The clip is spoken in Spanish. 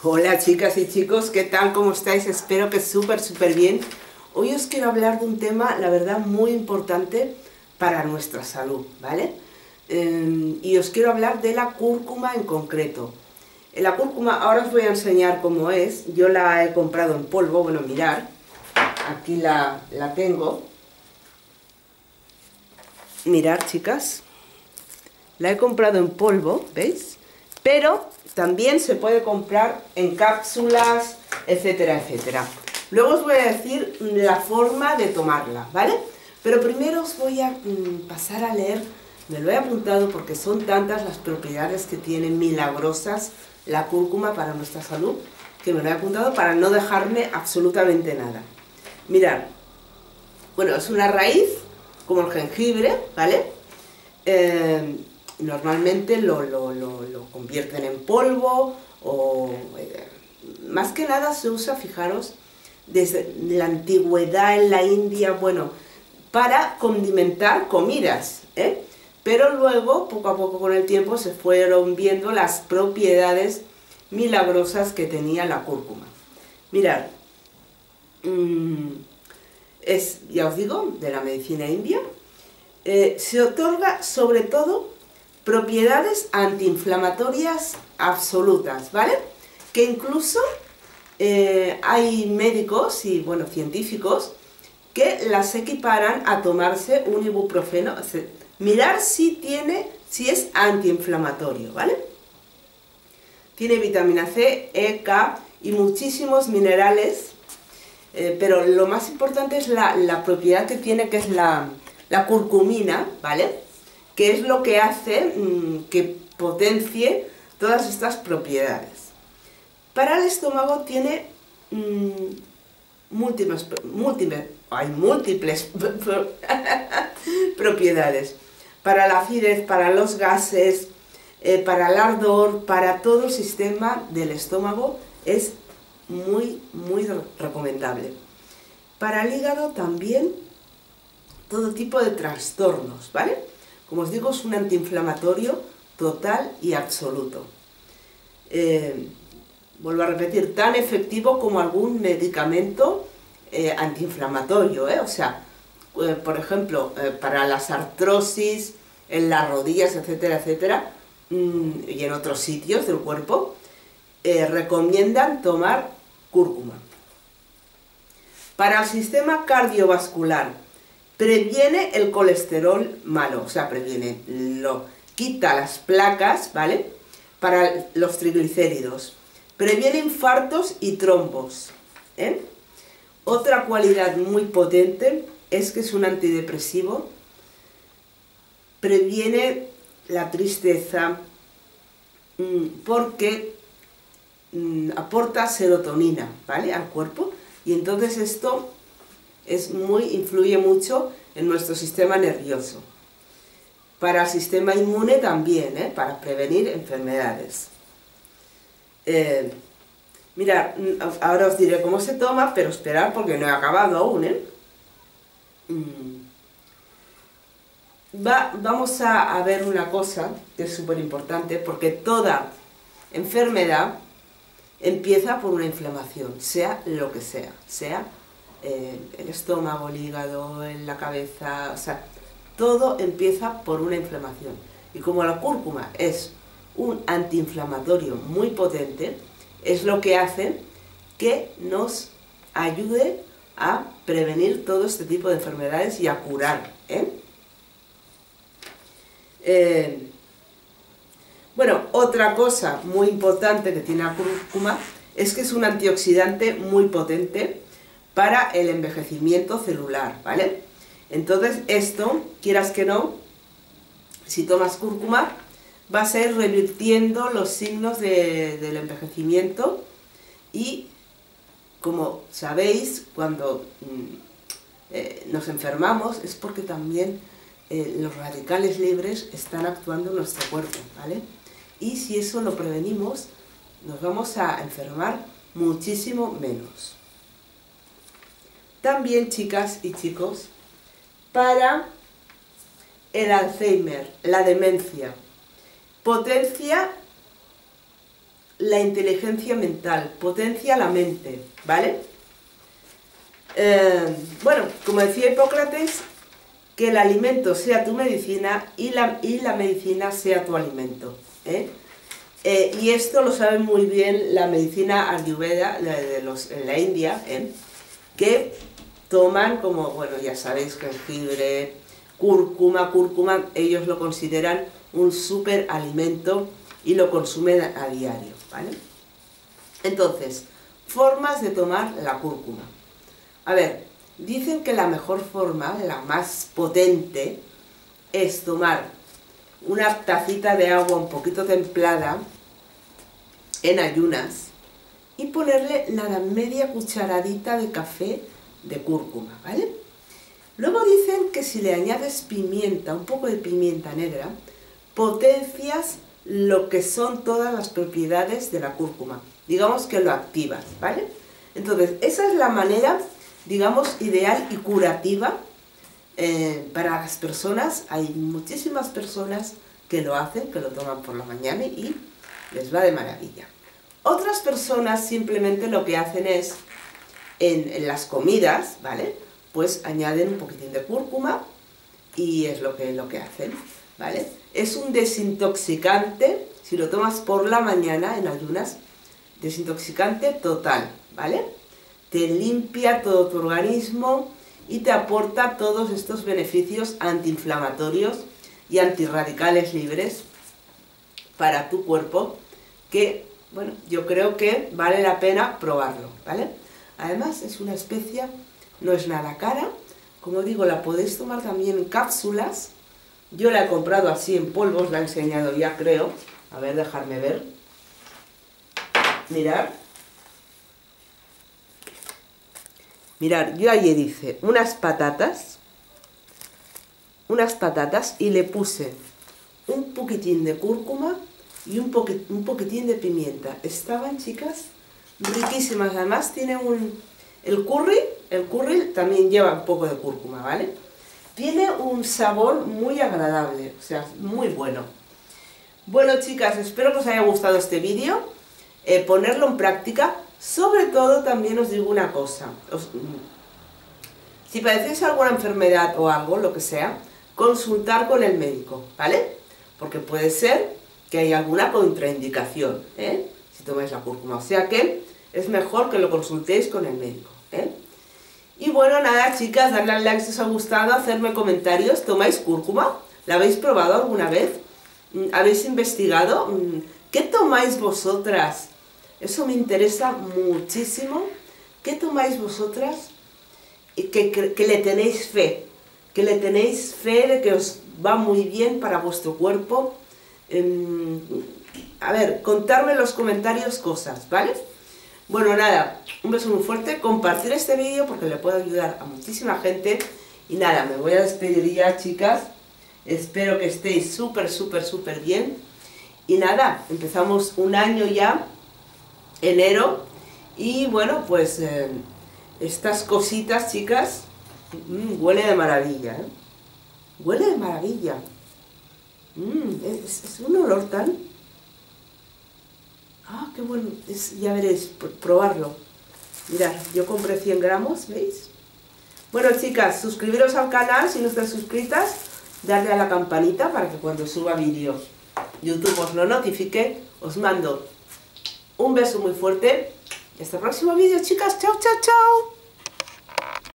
Hola chicas y chicos, ¿qué tal? ¿Cómo estáis? Espero que súper bien. Hoy os quiero hablar de un tema, la verdad, muy importante para nuestra salud, ¿vale? Y os quiero hablar de la cúrcuma en concreto. La cúrcuma, ahora os voy a enseñar cómo es. Yo la he comprado en polvo, bueno, mirad, aquí la tengo. Mirad, chicas, la he comprado en polvo, ¿veis? Pero también se puede comprar en cápsulas, etcétera, etcétera. Luego os voy a decir la forma de tomarla, ¿vale? Pero primero os voy a pasar a leer, me lo he apuntado porque son tantas las propiedades que tiene milagrosas la cúrcuma para nuestra salud, que me lo he apuntado para no dejarme absolutamente nada. Mirad, bueno, es una raíz como el jengibre, ¿vale? Normalmente lo convierten en polvo o más que nada se usa, fijaros, desde la antigüedad en la India, bueno, para condimentar comidas, pero luego, poco a poco con el tiempo, se fueron viendo las propiedades milagrosas que tenía la cúrcuma. Mirad, ya os digo, de la medicina india, se otorga sobre todo propiedades antiinflamatorias absolutas, ¿vale? Que incluso hay médicos y, bueno, científicos que las equiparan a tomarse un ibuprofeno, mirar si es antiinflamatorio, ¿vale? Tiene vitamina C, E, K y muchísimos minerales, pero lo más importante es la propiedad que tiene, que es la curcumina, ¿vale? Que es lo que hace que potencie todas estas propiedades. Para el estómago tiene múltiples propiedades. Para la acidez, para los gases, para el ardor, para todo el sistema del estómago es muy recomendable. Para el hígado también, todo tipo de trastornos, ¿vale? Como os digo, es un antiinflamatorio total y absoluto. Vuelvo a repetir, tan efectivo como algún medicamento antiinflamatorio, o sea, por ejemplo, para las artrosis, en las rodillas, etcétera, etcétera, y en otros sitios del cuerpo, recomiendan tomar cúrcuma. Para el sistema cardiovascular, previene el colesterol malo, o sea, quita las placas, ¿vale? Para los triglicéridos. Previene infartos y trombos, Otra cualidad muy potente es que es un antidepresivo. Previene la tristeza porque aporta serotonina, ¿vale? Al cuerpo, y entonces esto influye mucho en nuestro sistema nervioso. Para el sistema inmune también, para prevenir enfermedades. Mirad, ahora os diré cómo se toma, pero esperad porque no he acabado aún, Vamos a ver una cosa que es súper importante, porque toda enfermedad empieza por una inflamación, sea lo que sea, el estómago, el hígado, en la cabeza, o sea, todo empieza por una inflamación. Y como la cúrcuma es un antiinflamatorio muy potente, es lo que hace que nos ayude a prevenir todo este tipo de enfermedades y a curar, Bueno, otra cosa muy importante que tiene la cúrcuma es que es un antioxidante muy potente para el envejecimiento celular, ¿vale? Entonces esto, quieras que no, si tomas cúrcuma, vas a ir revirtiendo los signos del envejecimiento y, como sabéis, cuando nos enfermamos es porque también los radicales libres están actuando en nuestro cuerpo, ¿vale? Y si eso lo prevenimos, nos vamos a enfermar muchísimo menos. También, chicas y chicos, para el Alzheimer, la demencia, potencia la inteligencia mental, potencia la mente, ¿vale? Bueno, como decía Hipócrates, que el alimento sea tu medicina y la medicina sea tu alimento, ¿eh? Y esto lo sabe muy bien la medicina ayurveda en la India, ¿eh? Que toman como, bueno, ya sabéis, jengibre, cúrcuma, ellos lo consideran un súper alimento y lo consumen a diario, ¿vale? Entonces, formas de tomar la cúrcuma. A ver, dicen que la mejor forma, la más potente, es tomar una tacita de agua un poquito templada en ayunas y ponerle nada, media cucharadita de café de cúrcuma, ¿vale? Luego dicen que si le añades pimienta, un poco de pimienta negra, potencias lo que son todas las propiedades de la cúrcuma. Digamos que lo activas, ¿vale? Entonces, esa es la manera, digamos, ideal y curativa para las personas. Hay muchísimas personas que lo hacen, que lo toman por la mañana y les va de maravilla. Otras personas simplemente lo que hacen es, en las comidas, ¿vale? Pues añaden un poquitín de cúrcuma y es lo que hacen, ¿vale? Es un desintoxicante, si lo tomas por la mañana en ayunas, desintoxicante total, ¿vale? Te limpia todo tu organismo y te aporta todos estos beneficios antiinflamatorios y antirradicales libres para tu cuerpo, que, bueno, yo creo que vale la pena probarlo, ¿vale? Además es una especia, no es nada cara, como digo, la podéis tomar también en cápsulas. Yo la he comprado así en polvos, la he enseñado ya, creo. A ver, dejarme ver. Mirad. Mirad, yo ayer hice unas patatas y le puse un poquitín de cúrcuma y un poquitín de pimienta. Estaban, chicas, riquísimas. Además tiene el curry también lleva un poco de cúrcuma, ¿vale? Tiene un sabor muy agradable, o sea, muy bueno. Bueno, chicas, espero que os haya gustado este vídeo, ponerlo en práctica. Sobre todo, también os digo una cosa, si padecéis alguna enfermedad o algo, lo que sea, consultar con el médico, ¿vale? Porque puede ser que haya alguna contraindicación, ¿eh? Si tomáis la cúrcuma, o sea que es mejor que lo consultéis con el médico, ¿eh? Y bueno, nada, chicas, darle al like si os ha gustado, hacerme comentarios. ¿Tomáis cúrcuma? ¿La habéis probado alguna vez? ¿Habéis investigado? ¿Qué tomáis vosotras? Eso me interesa muchísimo. ¿Qué tomáis vosotras? Y que le tenéis fe. Que le tenéis fe de que os va muy bien para vuestro cuerpo. A ver, contarme en los comentarios cosas, ¿vale? Bueno, nada, un beso muy fuerte, compartir este vídeo porque le puede ayudar a muchísima gente. Y nada, me voy a despedir ya, chicas. Espero que estéis súper bien. Y nada, empezamos un año ya, enero. Y bueno, pues estas cositas, chicas, huele de maravilla, ¿eh? Huele de maravilla. Es un olor tan... Ah, qué bueno, ya veréis, probarlo. Mirad, yo compré 100 gramos, ¿veis? Bueno, chicas, suscribiros al canal si no estáis suscritas, darle a la campanita para que cuando suba vídeos YouTube os lo notifique. Os mando un beso muy fuerte. Hasta el próximo vídeo, chicas. Chao, chao, chao.